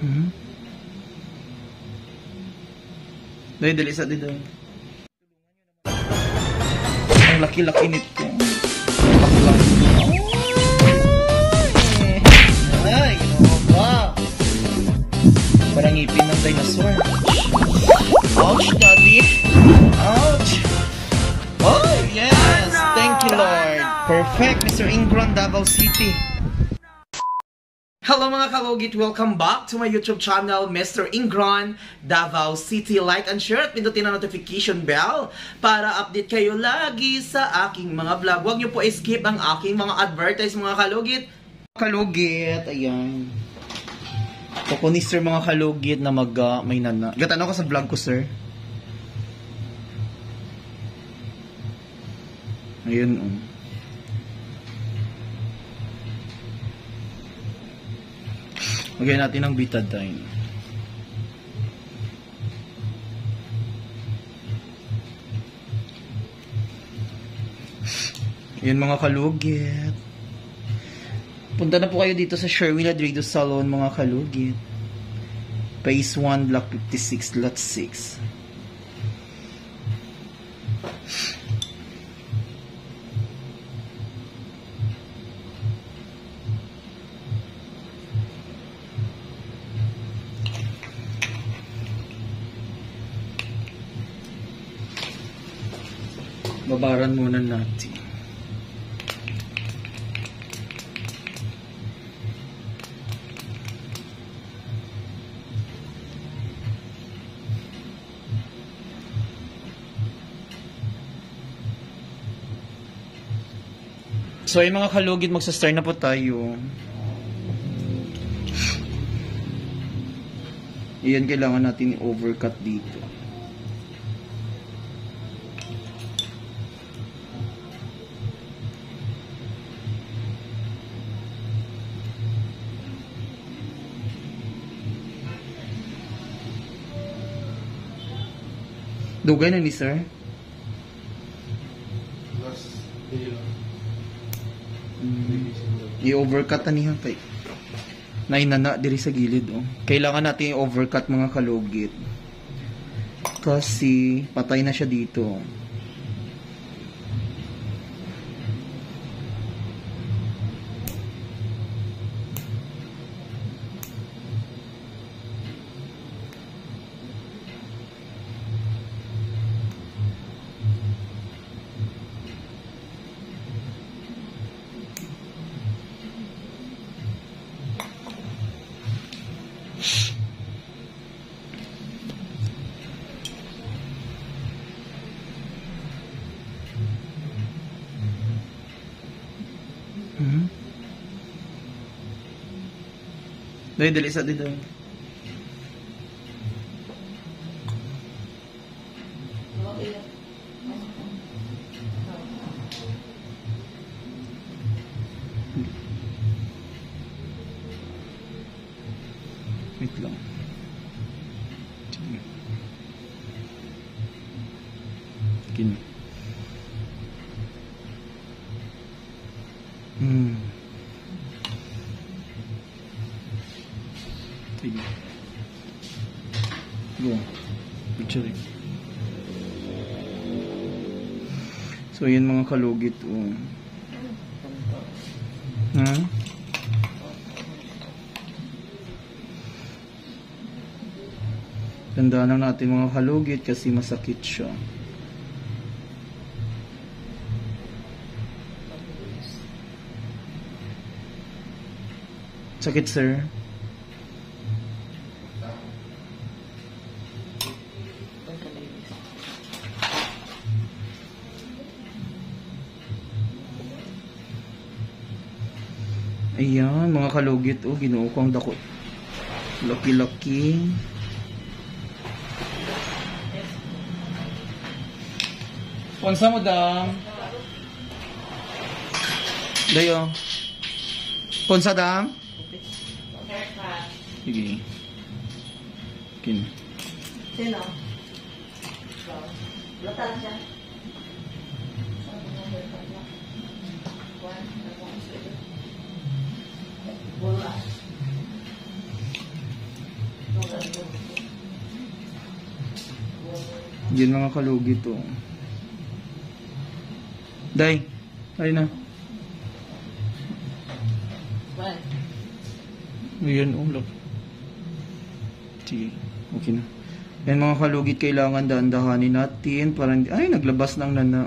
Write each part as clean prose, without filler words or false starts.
Dahil dali sa dito. Ang laki-laki nito. Baklang. Ay, ginawa ba? Parang ngipin ng dinosaur. Ouch, daddy. Ouch. Oh, yes. Thank you, Lord. Perfect, Mr. Ingron, Davao City. Hello mga kalugit! Welcome back to my YouTube channel, Mr. Ingron, Davao City. Like and share at pindutin ang notification bell para update kayo lagi sa aking mga vlog. Huwag niyo po skip ang aking mga advertise mga kalugit. Kalugit, ayan. Ako ni sir mga kalugit na may nana. Gatano ka sa vlog ko, sir. Ayun, oh. Lagyan natin ng betadine. Yan mga kalugit. Punta na po kayo dito sa Sherwin Adrido Salon mga kalugit. Phase 1, Block 56, Lot 6. Babaran muna natin. So ay mga kalugit, magsa-start na po tayo. Iyan kailangan natin i-overcut dito. Dugay na ni sir? I-overcut na niya kay nainana diri sa gilid, oh. Kailangan natin i-overcut mga kalugit kasi patay na siya dito. Dali sa dito. Wait lang. Gini. Go. Picture. So yan mga kalugit, oh. Tandaan lang natin mga kalugit kasi masakit siya. Sakit, sir. Ayan, mga kalugit, oh, ginuo ko ang dako. Laki-laki. Ponsa mo dam. Dayo. Ponsa dam. Sige. Kin. Sino? Lata siya. Yan mga kalugi to. Day, ay na. Ayan, ulap. Sige, okay na. Yan mga kalugit, kailangan dahan-dahanin natin para hindi... Ay, naglabas ng nana.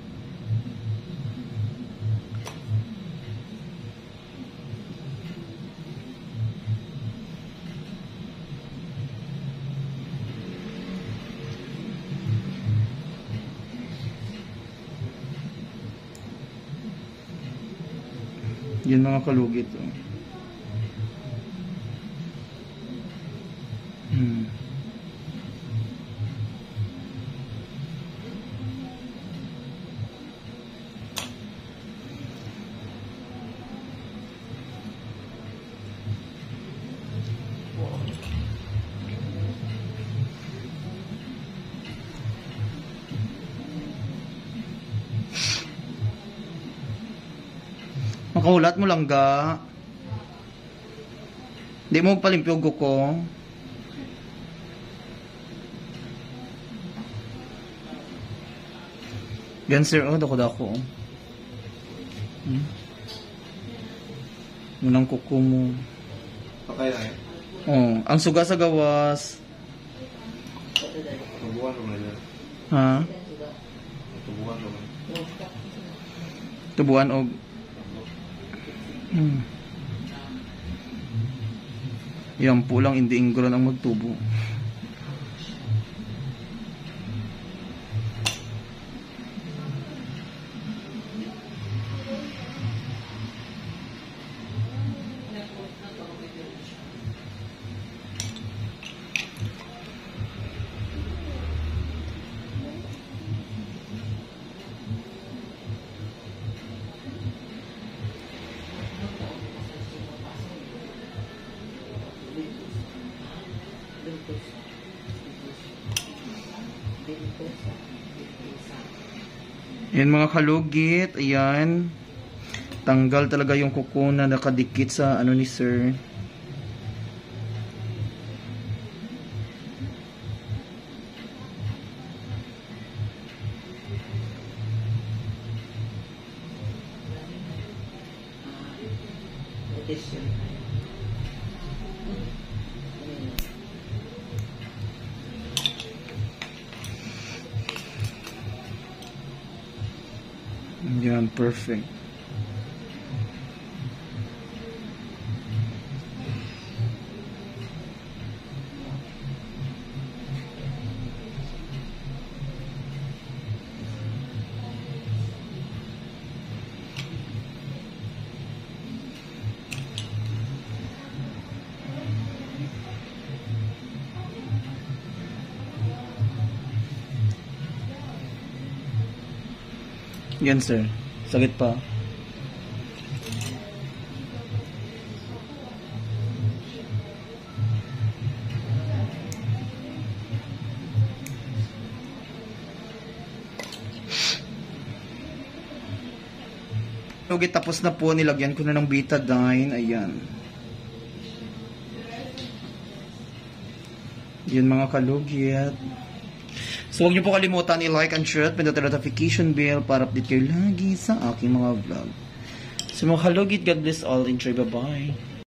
Yan mga kalugit. Makahulat mo lang ga. Di mo palimpyog ko. Yan sir, oh, dako-dako. Munang kuko mo. Okay na eh. Oh, ang suga sa gawas. Tubuhan naman yan. Ha? Tubuhan naman. Tubuan og yan po lang, hindi inggoran ang magtubo. Yan mga kalugit, ayan. Tanggal talaga yung kuko na nakadikit sa ano ni sir. Yan, perfect. Yan sir, sakit pa. Okay, tapos na po, nilagyan ko na ng betadine, ayan. Yan mga kalugit. So, huwag niyo po kalimutan i-like and share at pindutin ang notification bell para update kayo lagi sa aking mga vlog. So, mga kalugit, God bless all. Enjoy, bye-bye.